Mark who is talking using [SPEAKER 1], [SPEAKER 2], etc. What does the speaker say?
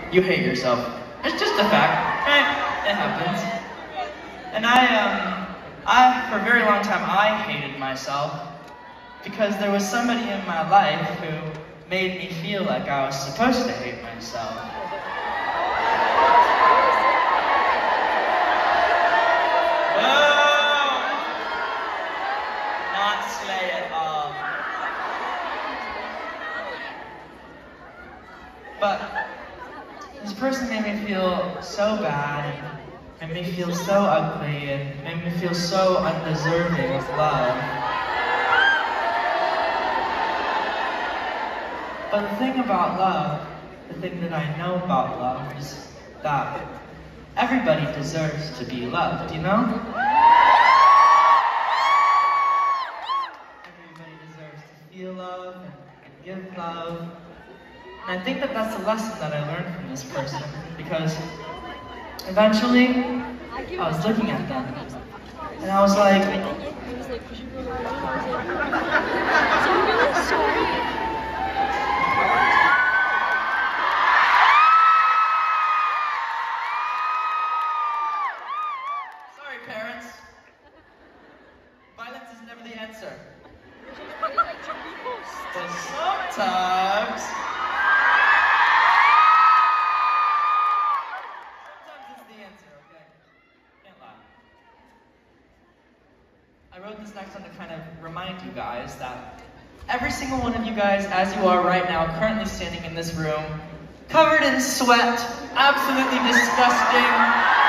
[SPEAKER 1] you hate yourself. It's just a fact, right? It happens. And for a very long time, I hated myself because there was somebody in my life who made me feel like I was supposed to hate myself. Whoa! Not slay at all. But this person made me feel so bad, made me feel so ugly, and made me feel so undeserving of love. But the thing about love, the thing that I know about love is that everybody deserves to be loved, you know? Everybody deserves to feel love and give love. And I think that that's the lesson that I learned from this person, because eventually I was looking at them and I was like, sorry parents, violence is never the answer. But sometimes it's the answer, okay? Can't lie. I wrote this next one to kind of remind you guys that every single one of you guys, as you are right now, currently standing in this room, covered in sweat, absolutely disgusting,